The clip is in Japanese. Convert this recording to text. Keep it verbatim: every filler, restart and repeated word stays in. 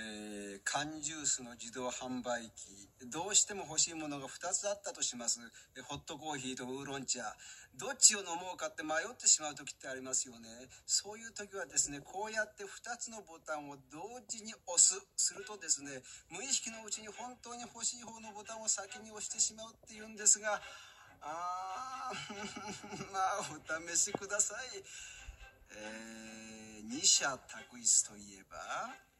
えー、缶ジュースの自動販売機、どうしても欲しいものがふたつあったとします。ホットコーヒーとウーロン茶、どっちを飲もうかって迷ってしまう時ってありますよね。そういう時はですね、こうやってふたつのボタンを同時に押すするとですね、無意識のうちに本当に欲しい方のボタンを先に押してしまうっていうんですが、あーまあお試しください。えー、二者択一といえば